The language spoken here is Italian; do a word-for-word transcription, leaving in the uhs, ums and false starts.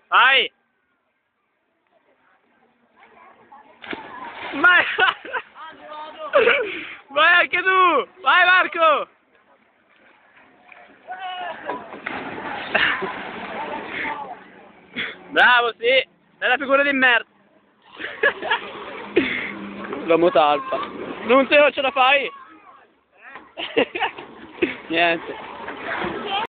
Vai! Vai! Vai anche tu! Vai Marco! Bravo, sì! È la figura di merda! L'uomo talpa! Non se non ce la fai! Niente!